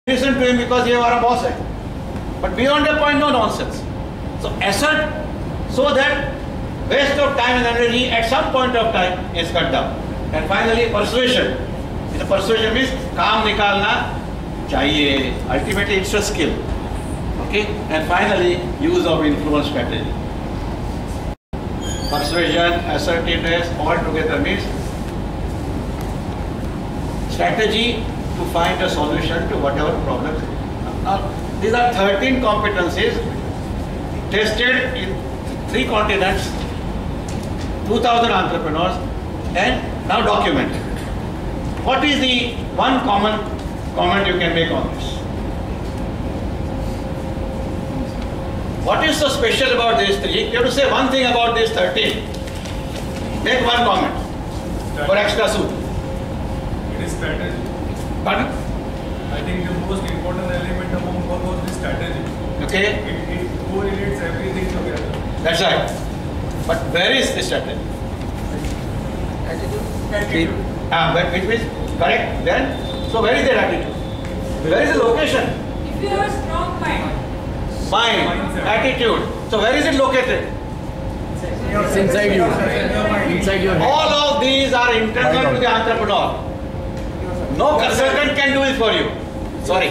listen to him because you are a boss. But beyond the point, no nonsense. So assert so that waste of time and energy at some point of time is cut down. And finally, persuasion. The persuasion means काम निकालना चाहिए. Ultimately, it's a skill. Okay. And finally, use of influence strategy. Persuasion, assertiveness, all together means strategy to find a solution to whatever problems. Now, these are 13 competencies tested in 3 continents, 2,000 entrepreneurs, and now documented. What is the one common comment you can make on this? What is so special about these 3? You have to say one thing about these 13. Make one comment for extra soup. It is strategy. Pardon? I think the most important element among all was the strategy. Okay. It correlates everything together. That's right. But where is the strategy? Attitude. Which means correct. Then, so where is the attitude? Where is the location? If you have a strong mind. Mind, attitude. So where is it located? It's inside you. Inside your head. All of these are internal to the entrepreneur. No consultant can do it for you. Sorry.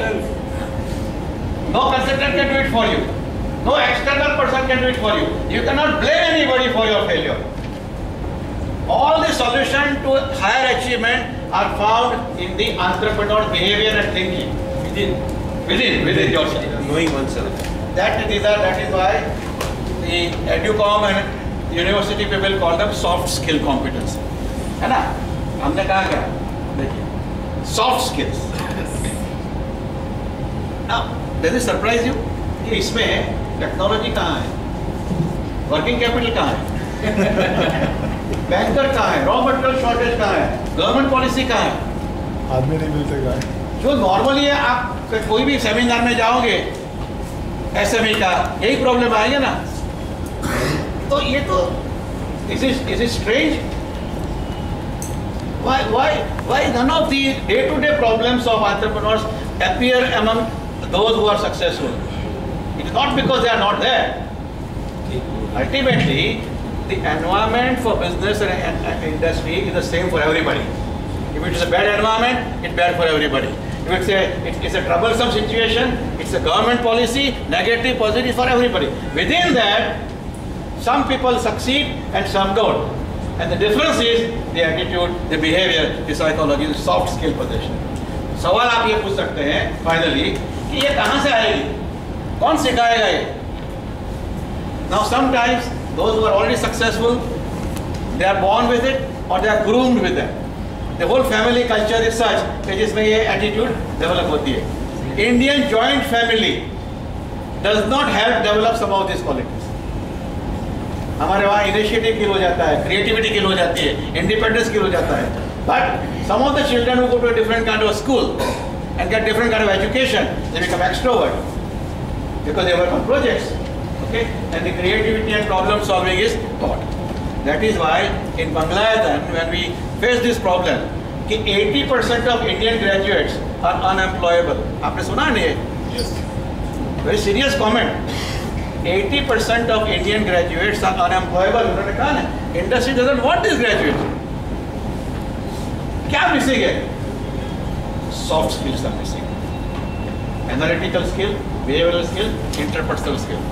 No consultant can do it for you. No external person can do it for you. You cannot blame anybody for your failure. All the solutions to higher achievement are found in the entrepreneur's behavior and thinking. Within yourself. Knowing oneself. That is why the EduCom and university people call them soft skill competence. है ना? हमने कहा क्या? देखिए, soft skills. Now, does it surprise you कि इसमें technology कहाँ है? वर्किंग कैपिटल कहाँ है? बैंकर कहाँ है? रॉ मटेरियल शॉर्टेज कहाँ है? गवर्नमेंट पॉलिसी कहाँ है? आदमी नहीं मिलते कहाँ है? जो नॉर्मली है, आप कोई भी सेमिनार में जाओगे एसएमई का, यही प्रॉब्लम आएगा ना. तो ये तो is it strange? Why none of the day-to-day problems of entrepreneurs appear among those who are successful? It is not because they are not there. Ultimately, the environment for business and industry is the same for everybody. If it is a bad environment, it's bad for everybody. If it's a troublesome situation, it's a government policy, negative, positive for everybody. Within that, some people succeed and some don't. And the difference is the attitude, the behavior, the psychology, the soft skill possession. सवाल आप ये पूछ सकते हैं finally कि ये कहाँ से आएगी? कौन सिखाएगा ये? Now sometimes those who are already successful, they are born with it or they are groomed with it. The whole family culture is such कि जिसमें ये attitude develop होती है. Indian joint family does not help develop some of these qualities. हमारे वहाँ initiative किल हो जाता है, क्रिएटिविटी किल हो जाती है, इंडिपेंडेंस किल हो जाता है. But some of the children who go to a different kind of school and get different kind of education, they become extrovert because they work on projects. Okay, and the creativity and problem solving is taught. That is why in Bangladesh, when we face this problem, कि 80% of Indian graduates are unemployable. आपने सुना नहीं? Yes. Very serious comment. 80% of Indian graduates are unemployable. उन्होंने कहा ना, industry doesn't want these graduates. क्या missing है? Soft skills are missing. Analytical skill, behavioral skill, interpersonal skill.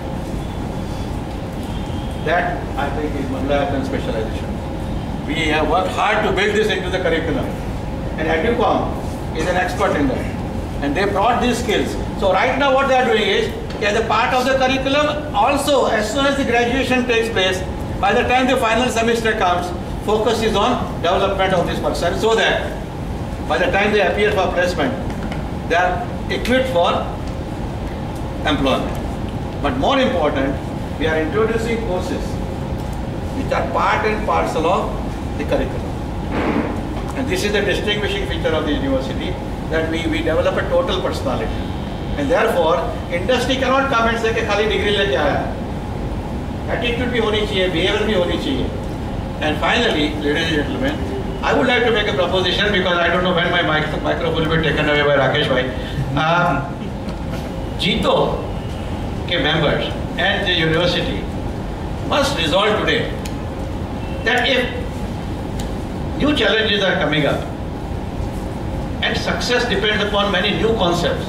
That I think is Bangladesh specialization. We have worked hard to build this into the curriculum. And EduCom is an expert in that. And they brought these skills. So right now what they are doing is, as a part of the curriculum, also as soon as the graduation takes place, by the time the final semester comes, focus is on development of this person so that by the time they appear for placement, they are equipped for employment. But more important, we are introducing courses which are part and parcel of the curriculum. And this is the distinguishing feature of the university, that we develop a total personality. And therefore, industry cannot come and say कि खाली degree लेके आया. Attitude भी होनी चाहिए, behavior भी होनी चाहिए. And finally, ladies and gentlemen, I would like to make a proposition because I don't know when my microphone will be taken away by Rakesh bhai. जीतो के members and the university must resolve today that if new challenges are coming up and success depends upon many new concepts,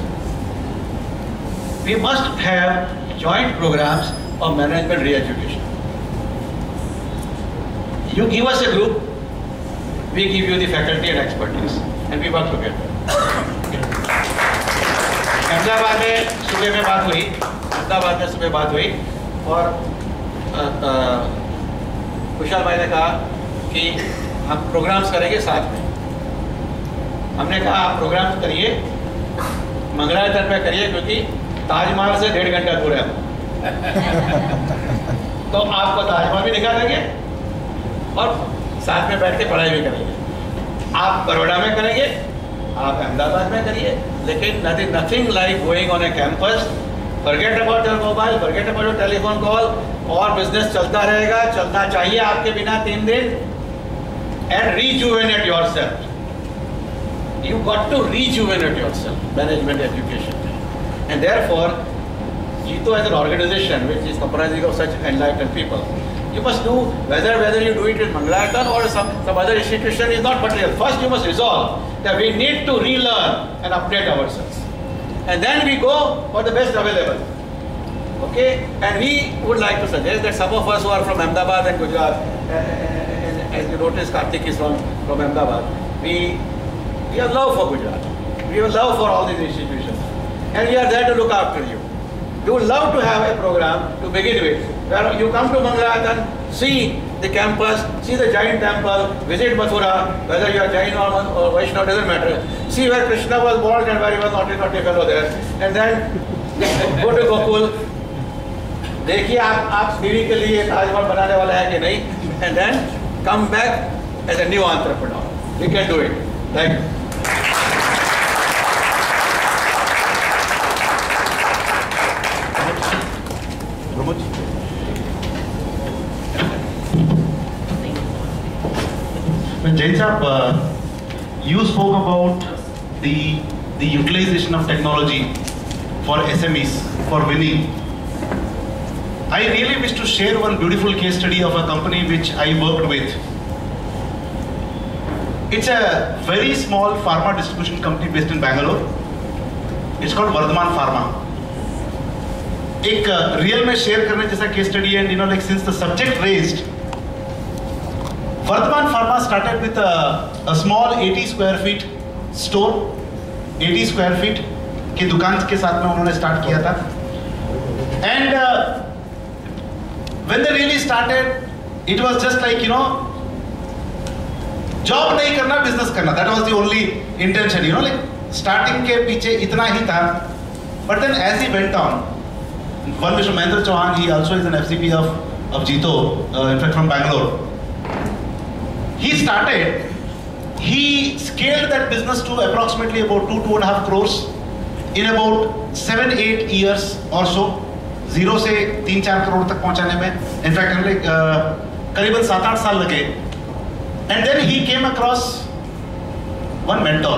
we must have joint programs of management re-education. You give us a group, we give you the faculty and expertise, and we work together. Ahmedabad में सुबह बात हुई और कुशाल भाई ने कहा कि हम प्रोग्राम्स करेंगे साथ में। हमने कहा आप प्रोग्राम्स करिए, मंगलाचरण में करिए, क्योंकि ताजमहल से 1.5 घंटा दूर है। तो आपको ताजमहल भी दिखा देंगे और साथ में बैठ के पढ़ाई भी करेंगे। आप बड़ौदा में करेंगे, आप अहमदाबाद में करिए, लेकिन nothing like going on a campus, forget about your mobile, forget about your telephone call, और बिजनेस चलता रहेगा, चलना चाहिए आपके बिना 3 दिन, and rejuvenate yourself. You got to rejuvenate yourself, management education, and therefore, Jito as an organization which is comprising of such enlightened people, you must do whether you do it in Mangalatan or some other institution is not material. First, you must resolve that we need to relearn and update ourselves, and then we go for the best available. Okay, and we would like to suggest that some of us who are from Ahmedabad and Gujarat, and as you notice, Karthik is from Ahmedabad. We have love for Gujarat. We have love for all these institutions. And we are there to look after you. We would love to have a program to begin with, where you come to Mangalatan, see the campus, see the Jain temple, visit Mathura, whether you are Jain or Vaishnava, doesn't matter. See where Krishna was born and where he was not a fellow there. And then go to Gokul. देखिए आप सीढ़ी के लिए ताजमहल बनाने वाला है कि नहीं, and then come back as a new entrepreneur. We can do it. Thank you. Jain Saab, you spoke about the utilization of technology for SMEs, for winning. I really wish to share one beautiful case study of a company which I worked with. It's a very small pharma distribution company based in Bangalore. It's called Vardhaman Pharma. एक real में share करने जैसा case study है, and like since the subject raised, Vardhaman Pharma started with a small 80 square feet store, 80 square feet की दुकान के साथ में उन्होंने स्टार्ट किया था. And when they really started, it was just like job नहीं करना, बिजनेस करना. That was the only intention, like starting के पीछे इतना ही था. But then as he went on, one Mr. Mahendra Chauhan, he also is an FCP of Jito, in fact from Bangalore. He scaled that business to approximately about 2.5 crores in about 7-8 years or so. 0 से 3-4 करोड़ तक पहुंचाने में, in fact करीबन 7-8 साल लगे. And then he came across one mentor,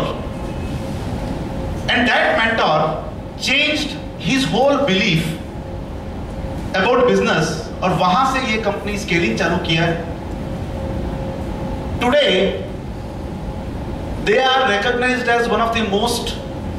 and that mentor changed his whole belief about business, और वहां से ये कंपनी स्केलिंग चालू किया है. Today they are recognized as one of the most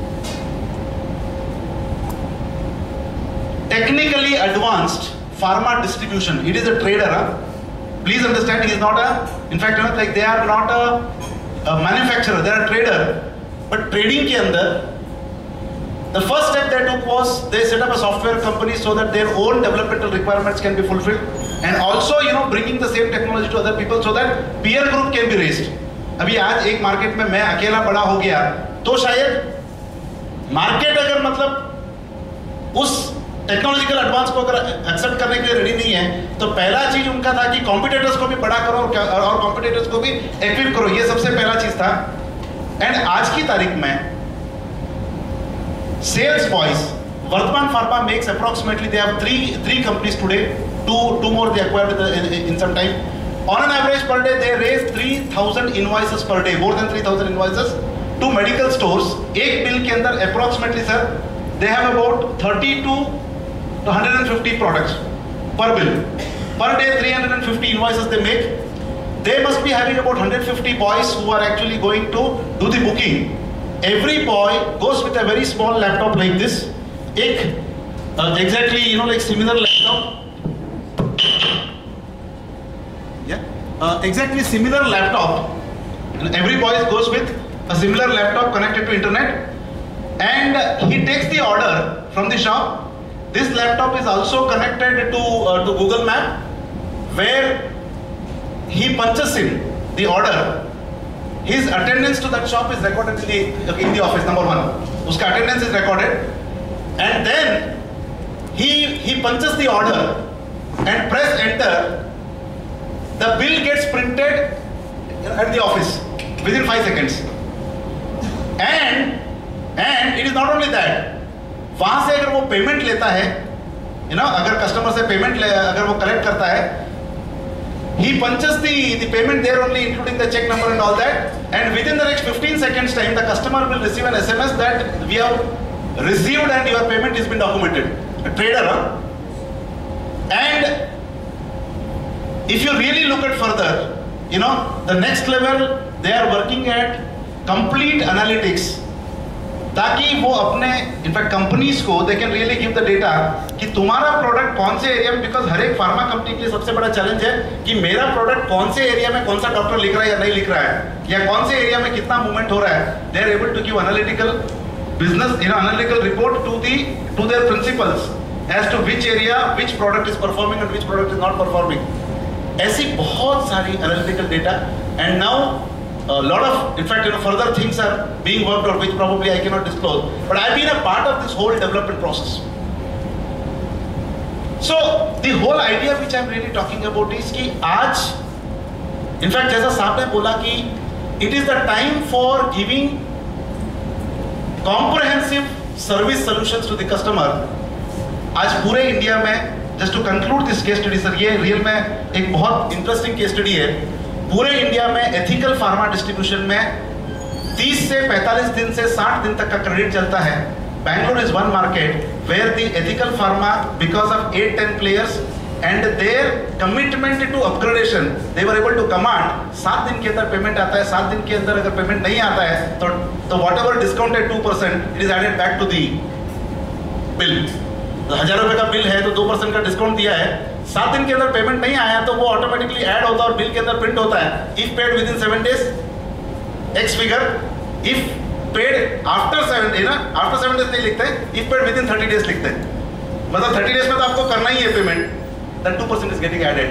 technically advanced pharma distribution. It is a trader. Please understand, he is not in fact, like they are not a manufacturer, they are a trader. But trading के अंदर, the first step they took was they set up a software company so that their own developmental requirements can be fulfilled, and also bringing the same technology to other people so that peer group can be raised. अभी आज एक market में मैं अकेला बड़ा हो गया तो शायद मार्केट अगर मतलब उस टेक्नोलॉजिकल एडवांस को अगर एक्सेप्ट करने के लिए रेडी नहीं है, तो पहला चीज उनका था कि कॉम्पिटिटर्स को भी बड़ा करो और कॉम्पिटिटर्स को भी इक्विप करो. ये सबसे पहला चीज था. एंड आज की तारीख में sales wise Vardhaman Pharma makes approximately, they have three companies today, two more they acquired in some time. On an average per day they raise 3,000 invoices per day, more than 3,000 invoices, 2 medical stores, एक bill के अंदर approximately sir they have about 30 to 150 products per bill. Per day 350 invoices they make. They must be having about 150 boys who are actually going to do the booking. Every boy goes with a very small laptop like this. Exactly, like similar laptop. Yeah, exactly similar laptop. Every boy goes with a similar laptop connected to internet, and he takes the order from the shop. This laptop is also connected to Google Map, where he punches in the order. His attendance to that shop is recorded in the office, number one. Uska attendance is recorded, and then he punches the order and press enter. The bill gets printed at the office within 5 seconds. And it is not only that. वहाँ से अगर वो payment लेता है, अगर customer से payment अगर वो कलेक्ट करता है, he punches the payment there only, including the check number and all that, and within the next 15 seconds time, the customer will receive an SMS that we have received and your payment has been documented. A trader, huh? And if you really look at further, the next level, they are working at complete analytics. ताकि वो अपने in fact companies को they can really give the data कि तुम्हारा product कौन से area में, because हर एक फार्मा कंपनी के लिए सबसे बड़ा चैलेंज है कि मेरा प्रोडक्ट कौन से एरिया में कौन सा डॉक्टर लिख रहा है या नहीं लिख रहा है, या कौन से एरिया में कितना मूवमेंट हो रहा है. They are able to give analytical business analytical report to their principals as to which area which product is performing and which product is not performing. ऐसी बहुत सारी analytical data, and now a lot of, in fact, further things are being worked out, which probably I cannot disclose. But I've been a part of this whole development process. So the whole idea which I'm really talking about is कि आज, in fact, जैसा साहब ने बोला कि it is the time for giving comprehensive service solutions to the customer. आज पूरे India में, just to conclude this case study, sir ये रियल में एक बहुत interesting case study है. पूरे इंडिया में एथिकल फार्मा डिस्ट्रीब्यूशन में 30 से 45 दिन से 60 दिन तक का क्रेडिट चलता है. Bangalore is one market where the ethical pharma, because of 8-10 players and their commitment to upgradation, they were able to command 7 दिन के अंदर पेमेंट आता है. 7 दिन के अंदर अगर पेमेंट नहीं आता है तो whatever discounted 2%, it is added back to the bill. 1000 रुपए का बिल है तो 2% का डिस्काउंट दिया है. 7 दिन के अंदर पेमेंट नहीं आया तो वो ऑटोमेटिकली ऐड होता है और बिल के अंदर प्रिंट होता है. If paid within 7 days x figure, if paid after 7 days, after 7 days नहीं लिखते हैं, if paid within 30 days लिखते हैं. मतलब 30 days में तो आपको करना ही है payment. That 2% is getting added.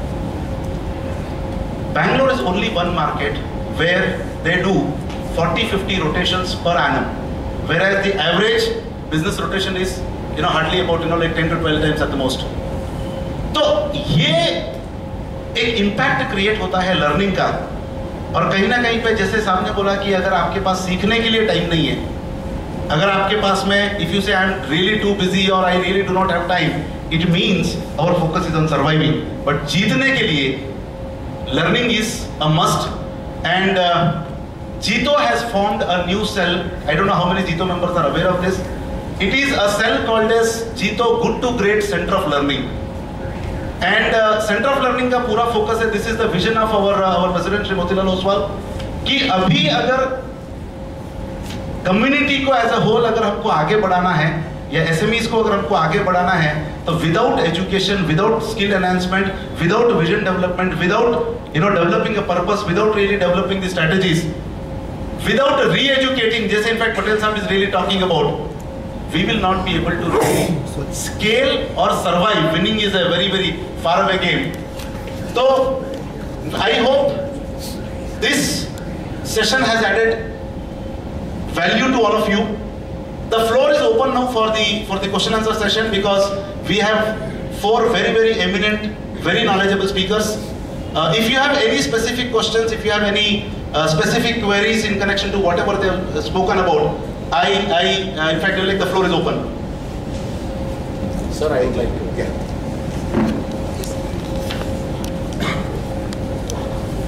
Bangalore is only one market where they do 40-50 rotations per annum, whereas the average business rotation is hardly about like 10 to 12 times at the most. तो ये एक इम्पैक्ट क्रिएट होता है learning का. और कहीं ना कहीं पे जैसे सामने बोला कि अगर आपके पास सीखने के लिए टाइम नहीं है, अगर आपके पास में if you say I am really too busy और I really do not have time, it means our focus is on surviving. But जीतने के लिए learning is a must. And JITO has formed a new cell. I don't know how many JITO members are aware of this. It is a cell called as JITO good to great centre of learning. And centre of learning का पूरा फोकस है, this is the vision of our president Shri Motilal Oswal, कि अभी अगर community को as a whole अगर हमको आगे बढ़ाना है या एसएमईज को अगर हमको आगे बढ़ाना है, तो without education, without skill enhancement, without vision development, without developing a purpose, without really developing the strategies, without reeducating, जैसे इनफैक्ट पटेल साहब is really talking about, we will not be able to scale or survive. Winning is a very, very far away game. So I hope this session has added value to all of you. The floor is open now for the question answer session, because we have 4 very, very eminent, very knowledgeable speakers. If you have any specific questions, if you have any specific queries in connection to whatever they have spoken about, in fact, the floor is open. Sir, I would like to. Yeah.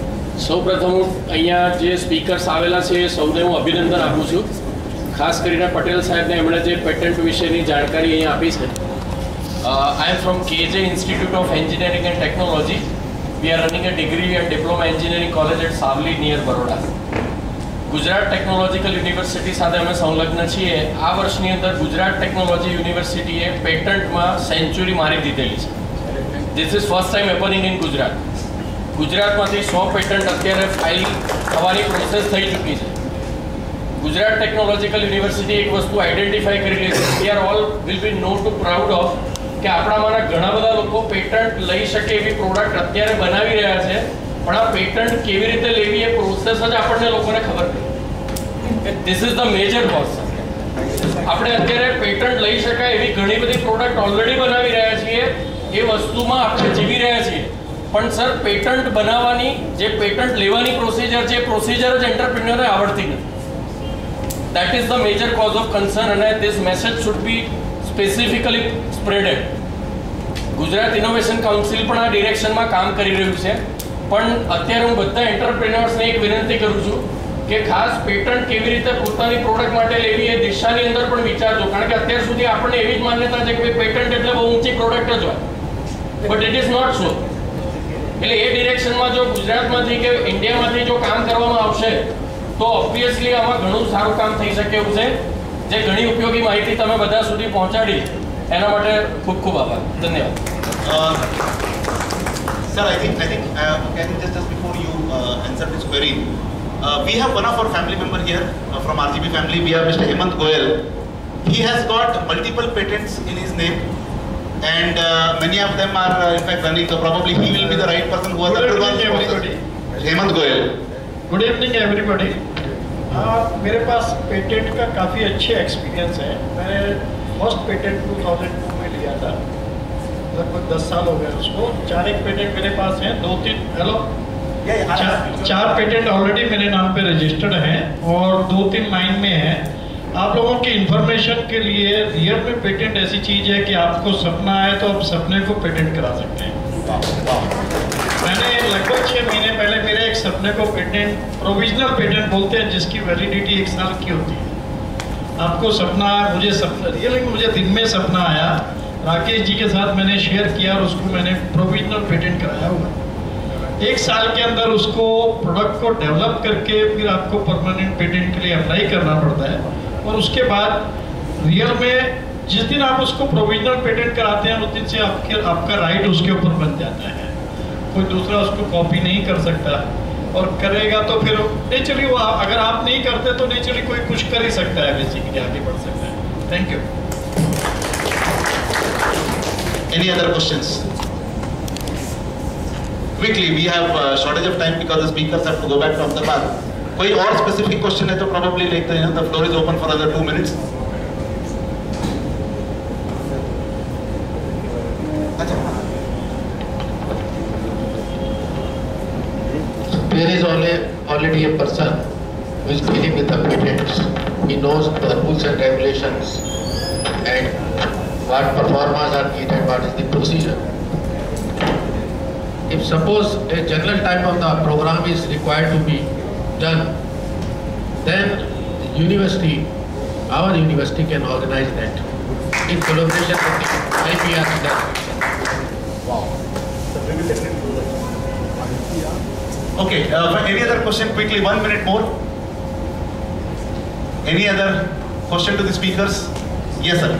સૌપ્રથમ હું અહીંયા જે speakers આવેલા છે એ સૌને હું અભિનંદન આપું છું, ખાસ કરીને પટેલ સાહેબને એમણે જે પેટન્ટ વિશેની જાણકારી અહીંયા આપી છે. I am from KJ Institute of Engineering and Technology. We are running a degree and diploma engineering college at Savli near Baroda. Gujarat technological university સાથે અમે સંલગ્ન છીએ. આ વર્ષની અંદર ગુજરાત ટેકનોલોજી યુનિવર્સિટીએ પેટન્ટમાં સેન્ચુરી મારી દીધેલી છે. This is first time happening in Gujarat. ગુજરાતમાંથી 100 પેટન્ટ અત્યારે ફાઇલ થવાની પ્રોસેસ થઈ ચૂકી છે. ગુજરાત ટેકનોલોજીકલ યુનિવર્સિટી એક વસ્તુ આઈડેન્ટિફાઈ કરી લે છે. We are all will be no to proud of કે આપણામાંના ઘણા બધા લોકો પેટન્ટ લઈ શકે એવી પ્રોડક્ટ અત્યારે બનાવી રહ્યા છે, પણ આ પેટન્ટ કેવી રીતે લેવી એ પ્રોસેસ જ આપણને લોકોને ખબર નથી. This is the major cause. આપણે અત્યારે પેટન્ટ લઈ શકાય એવી ઘણી બધી પ્રોડક્ટ ઓલરેડી બનાવી રહ્યા છીએ, એ વસ્તુમાં આપણે જીવી રહ્યા છીએ, પણ સર પેટન્ટ બનાવવાની જે પેટન્ટ લેવાની પ્રોસિજર છે, પ્રોસિજર જ એન્ટરપ્રિન્યોરને આવડતી નથી. That is the major cause of concern, and this message should be specifically spreaded. Gujarat innovation council પણ આ ડિરેક્શનમાં કામ કરી રહ્યું છે, પણ અત્યારે હું બધા એન્ટરપ્રેન્યોર્સને એક વિનંતી કરું છું કે ખાસ પેટન્ટ કેવી રીતે પોતાની પ્રોડક્ટ માટે લેવી એ દિશાની અંદર પણ વિચારજો, કારણ કે અત્યાર સુધી આપણને એવી જ માન્યતા છે કે પેટન્ટ એટલે બહુ ઊંચી પ્રોડક્ટ જ હોય, but it is not so. એટલે એ ડિરેક્શનમાં જો ગુજરાતમાંથી કે ઇન્ડિયામાંથી જો કામ કરવામાં આવશે તો ઓબ્વિયસલી આમાં ઘણું સારું કામ થઈ શકે એવું છે. જે ઘણી ઉપયોગી માહિતી તમે બધા સુધી પહોંચાડી એના માટે ખૂબ ખૂબ આભાર. ધન્યવાદ. Sir, I think just before you answer this query, we have one of our family member here from RGB family. We have Mr. Hemant Goyal. He has got multiple patents in his name, and many of them are in fact running. So probably he will be the right person who has undergone this process. Hemant Goyal. Good evening everybody. मेरे पास patent का काफ़ी अच्छे experience है. मैंने first patent 2002 में लिया था, लगभग 10 साल हो गए उसको. 4 पेटेंट मेरे पास हैं, 2-3 चार पेटेंट ऑलरेडी मेरे नाम पे रजिस्टर्ड हैं और 2-3 माइंड में हैं. आप लोगों की इंफॉर्मेशन के लिए रियल में पेटेंट ऐसी चीज़ है कि आपको सपना है तो आप सपने को पेटेंट करा सकते हैं. मैंने लगभग 6 महीने पहले मेरे एक सपने को पेटेंट, प्रोविजनल पेटेंट बोलते हैं, जिसकी वैलिडिटी 1 साल की होती है. आपको सपना, मुझे सपना रियली मुझे दिन में सपना आया, राकेश जी के साथ मैंने शेयर किया और उसको मैंने प्रोविजनल पेटेंट कराया हुआ. 1 साल के अंदर उसको प्रोडक्ट को डेवलप करके फिर आपको परमानेंट पेटेंट के लिए अप्लाई करना पड़ता है, और उसके बाद रियल में जिस दिन आप उसको प्रोविजनल पेटेंट कराते हैं उस दिन से आपका राइट उसके ऊपर बन जाता है. कोई दूसरा उसको कॉपी नहीं कर सकता, और करेगा तो फिर नेचुरली वो, अगर आप नहीं करते तो नेचुरली कोई कुछ कर ही सकता है, बेसिकली आगे बढ़ सकता है. Thank you. Any other questions? Quickly, we have shortage of time because the speakers have to go back to Ahmedabad. कोई और specific question है तो probably like the floor is open for another 2 minutes. There is already a person who is dealing with the patents. He knows the rules and regulations and what performers are needed, what is the procedure. If suppose a general type of the program is required to be done, then the university, our university can organize that in collaboration with the IPR industry. Wow. Okay, any other question quickly, 1 minute more. Any other question to the speakers? Yes, sir.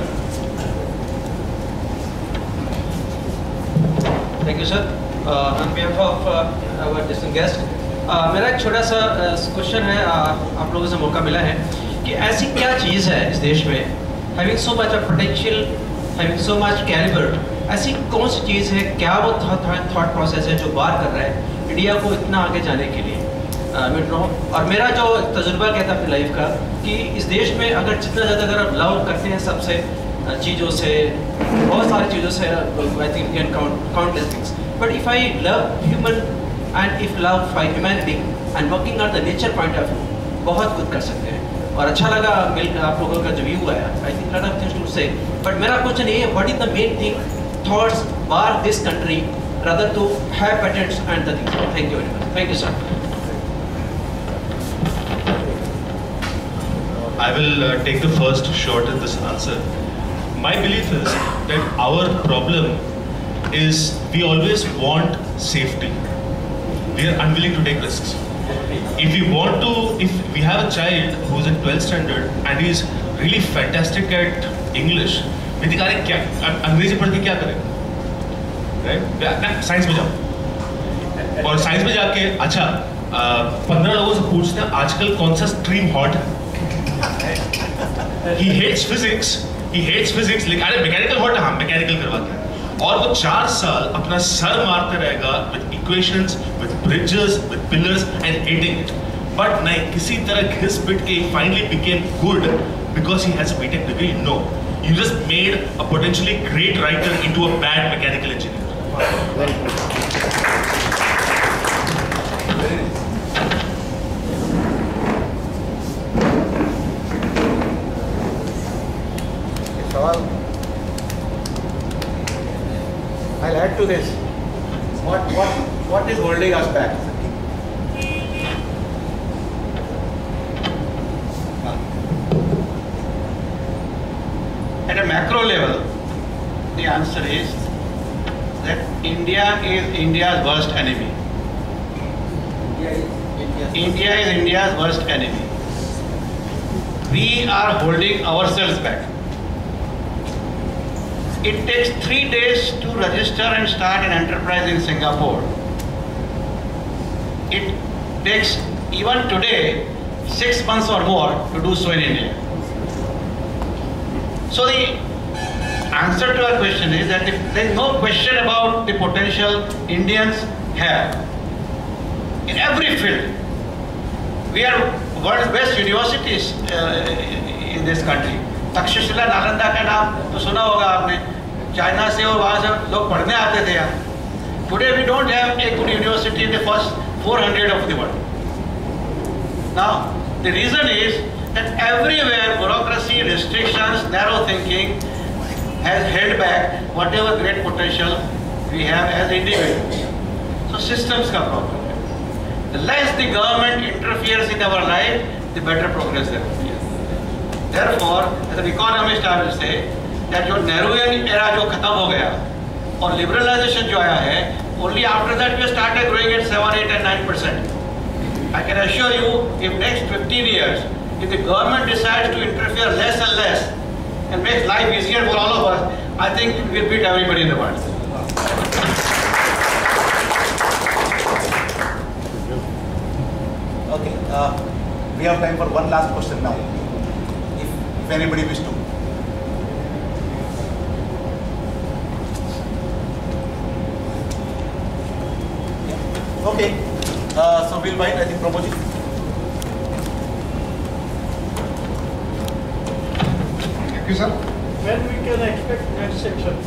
Thank you, sir. On behalf of our distinguished guest, मेरा एक छोटा सा question है, आप लोगों से मौका मिला है कि ऐसी क्या चीज़ है इस देश में, having so much of potential, having so much caliber, ऐसी कौन सी चीज़ है, क्या वो थॉट प्रोसेस है जो बार कर रहा है इंडिया को इतना आगे जाने के लिए. और मेरा जो तजुर्बा कहता है अपनी लाइफ का कि इस देश में अगर जितना ज़्यादा अगर आप लव करते हैं सबसे चीज़ों से, बहुत सारी चीज़ों से, I think can countless things, but if I love human and if love for humanity and working on the nature point of view, बहुत कुछ कर सकते हैं. और अच्छा लगा मिल आप लोगों का जो व्यू है, I think lot of things to say, but मेरा क्वेश्चन ये है, what is the main thing thoughts bar this country rather to have patents and the things. Thank you very much. Thank you, sir. I will take the first shot at this answer. My belief is that our problem is we always want safety. We are unwilling to take risks. If we have a child who's in 12th standard and he's really fantastic at English, मैं दिखा रहे क्या अंग्रेजी पढ़ के क्या करेगा, right? Science में जाओ और साइंस में जाके अच्छा 15 लोगों से पूछते हैं आजकल कौन सा स्ट्रीम हॉट है. He hates physics, लेकिन अरे मैकेनिकल हॉट है, हाँ मैकेनिकल करवाते हैं. और वो 4 साल अपना सर मारते रहेगा with equations, with bridges, with pillars and hating it. But नहीं, किसी तरह घिस पिट के he finally became good because he has a BTech degree. No, you just made a potentially great writer into a bad mechanical engineer. I'll add to this. What is holding us back? At a macro level, the answer is that India is India's worst enemy. India is India's worst enemy. We are holding ourselves back. It takes 3 days to register and start an enterprise in Singapore. It takes even today 6 months or more to do so in India. So the answer to our question is that there is no question about the potential Indians have in every field. We are world's best universities in this country. Takshashila Nalanda का नाम तो सुना होगा आपने, China से और वहाँ से लोग पढ़ने आते थे यहाँ. Today we don't have a good university in the first 400 of the world. Now the reason is that everywhere bureaucracy, restrictions, narrow thinking has held back whatever great potential we have as individuals. So systems का problem है. The less the government interferes in our life, the better progress there will be. Therefore, as an economist, I will say that जो Nehruvian era जो खत्म हो गया और liberalization जो आया है, only after that we started growing at 7, 8 and 9%. I can assure you, if next 15 years, if the government decides to interfere less and less and makes life easier for all of us, I think we'll beat everybody in the world. Okay, we have time for one last question now. If anybody wishes to. Okay, so we'll wait. I think Prabhuji. Thank you, sir. When we can expect next section?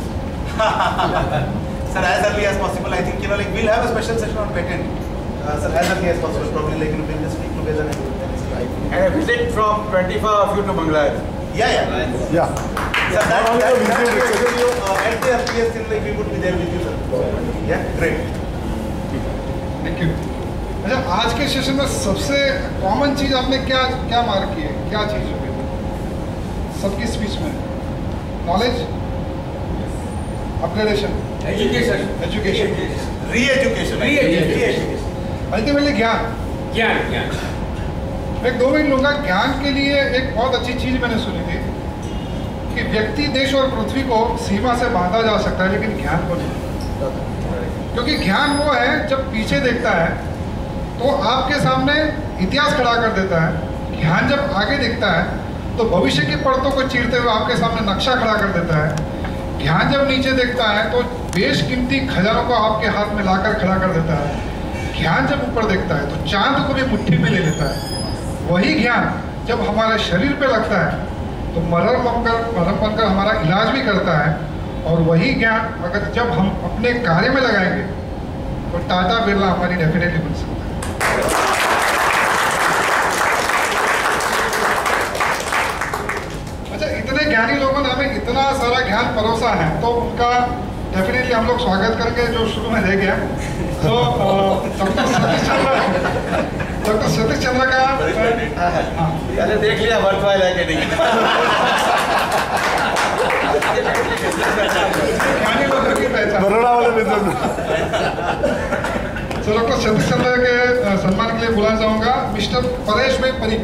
Sir, as early as possible. I think like we'll have a special session on patent. Sir, as early as possible. Probably like we'll just speak together And a visit from 25 of you to Bangladesh. Yeah. Sir, that will you at the earliest in like we would be there with you, sir. Yeah, great. Thank you. अच्छा, आज के session में सबसे common चीज आपने क्या mark की है, क्या चीज हुई सबकी स्पीच में? Knowledge, upgradation, education, reeducation, ultimately ज्ञान. मैं 2 मिनट लूंगा. ज्ञान के लिए एक बहुत अच्छी चीज मैंने सुनी थी कि व्यक्ति, देश और पृथ्वी को सीमा से बांधा जा सकता है लेकिन ज्ञान को नहीं. क्योंकि ज्ञान वो है जब पीछे देखता है तो आपके सामने इतिहास खड़ा कर देता है. ज्ञान जब आगे देखता है तो भविष्य की परतों को चीरते हुए आपके सामने नक्शा खड़ा कर देता है. ज्ञान जब नीचे देखता है तो बेशकीमती खजानों को आपके हाथ में लाकर खड़ा कर देता है. ज्ञान जब ऊपर देखता है तो चांद को भी मुट्ठी में ले लेता है. वही ज्ञान जब हमारे शरीर पे लगता है तो मरहम बनकर हमारा इलाज भी करता है. और वही ज्ञान अगर जब हम अपने कार्य में लगाएंगे तो टाटा बिरला हमारी डेफिनेटली बन सकता है. अच्छा, इतने ज्ञानी लोगों ने हमें इतना सारा ज्ञान परोसा है तो उनका डेफिनेटली हम लोग स्वागत करके जो शुरू में रह गया तो डॉक्टर सतीश चंद्र का पहले देख लिया वर्थवाइल है कि नहीं। बरोड़ा वाले बिजनेस। तो डॉक्टर सतीश चंद्र के सम्मान के लिए बुलाना चाहूंगा मिस्टर परेश भाई परीख।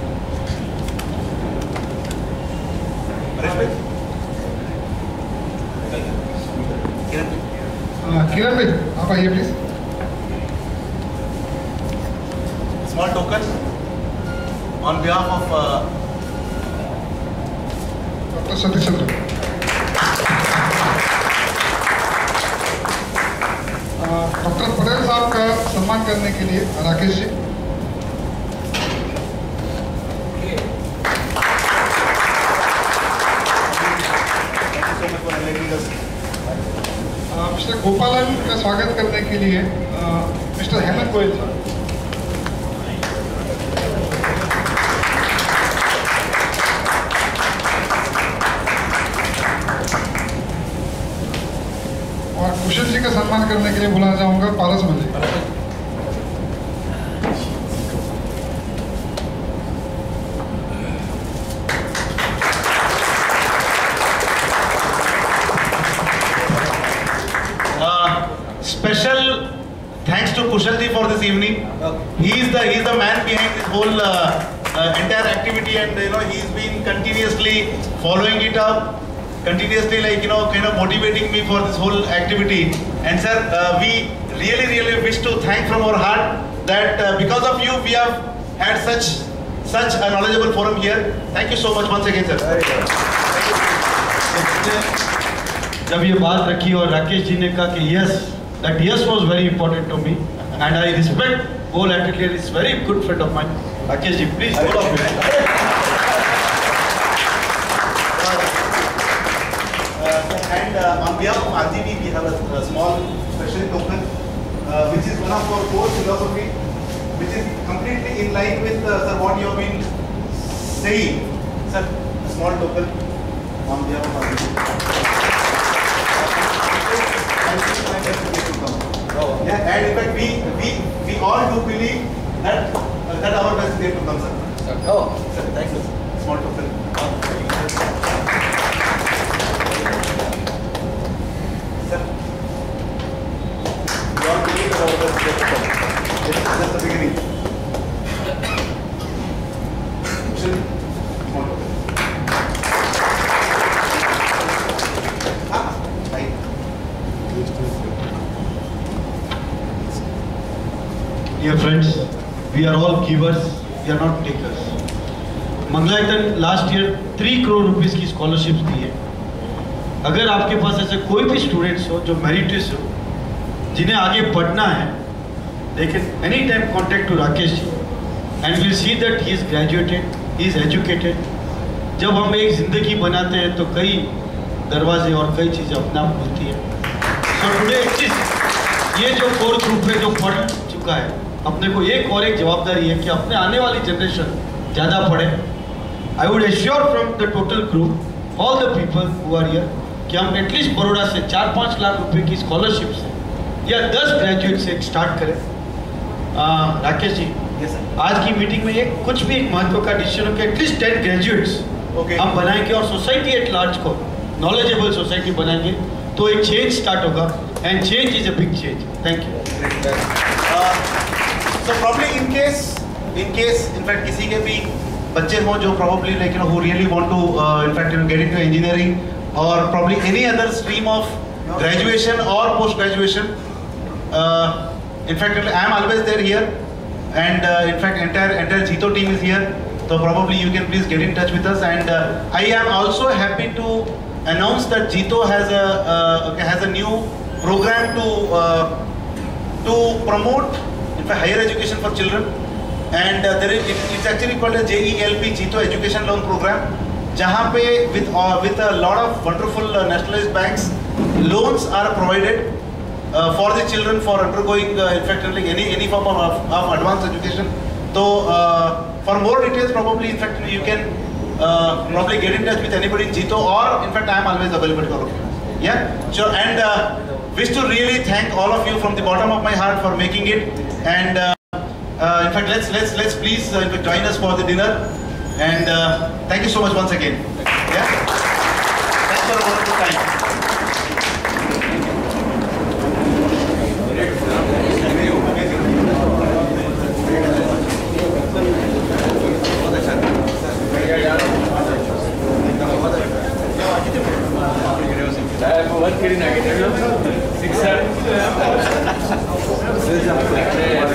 किरण भाई आप आइए please. Small token on behalf of doctor Satish Chandra. Doctor Patel साहब का सम्मान करने के लिए राकेश जी। मिस्टर गोपालन का स्वागत करने के लिए मिस्टर हेमंत गोयल साहब। और कुशल जी का सम्मान करने के लिए बुलाना चाहूंगा पारस Malik. Special thanks to Kushal ji for this evening. He is the man behind this whole entire activity, and he's been continuously following it up, continuously kind of motivating me for this whole activity. And sir, we really wish to thank from our heart that because of you we have had such a knowledgeable forum here. Thank you so much once again, sir. जब ये बात रखी और राकेश जी ने कहा कि that yes was very important to me, and I respect wholeheartedly. It's very good friend of mine. Rakesh ji, please hold on. And on behalf of RGB, we have a small special token, which is one of our core philosophy, which is completely in line with sir, what you have been saying. Sir, a small token on behalf of RGB. Yeah, and in fact, we all do believe that our best is yet to come, sir. Oh, sir, thank you. Small token. Sir, we all believe that our best is yet to come. This is just the beginning. Small token. Right. Dear friends, we are all givers, we are not takers. Mangalayatan last year 3 crore rupees की scholarships दी है। अगर आपके पास ऐसे कोई भी students हो जो मेरिटस हो, जिन्हें आगे पढ़ना है, they can any time contact to Rakesh ji, and we'll see that he is graduated, he is educated. जब हम एक जिंदगी बनाते हैं तो कई दरवाजे और कई चीज़ें अपने आप खुलती है। So today एटलीस्ट ये जो कोर ग्रुप है जो पढ़ चुका है, अपने को एक जवाबदारी है कि अपने आने वाली जनरेशन ज़्यादा पढ़े। I would assure from the total group all the people who are here कि हम एटलीस्ट बड़ौदा से 4-5 लाख रुपए की स्कॉलरशिप से या 10 ग्रेजुएट से स्टार्ट करें। राकेश जी, आज की मीटिंग में कुछ भी एक महत्व का डिसीजन हो कि एटलीस्ट 10 ग्रेजुएट्स हम बनाएंगे और सोसाइटी एट लार्ज को नॉलेजेबल सोसाइटी बनाएंगे तो एक चेंज स्टार्ट होगा, and change is a big change. Thank you. So probably in case in fact किसी के भी बच्चे हों जो probably who really want to in fact get into engineering or probably any other stream of graduation or post graduation, in fact I am always there here, and in fact entire Jito team is here, so probably you can please get in touch with us. And I am also happy to announce that Jito has a new program to promote in fact higher education for children, and it's actually called a JELP, Jito Education Loan Program, जहाँ पे with a lot of wonderful nationalized banks, loans are provided for the children for undergoing in fact any form of advanced education. So for more details probably in fact you can probably get in touch with anybody in Jito, or in fact I am always available to all of you. Yeah, sure. And wish to really thank all of you from the bottom of my heart for making it. And in fact, let's please join us for the dinner. And thank you so much once again. Yeah, thanks for a wonderful time. Work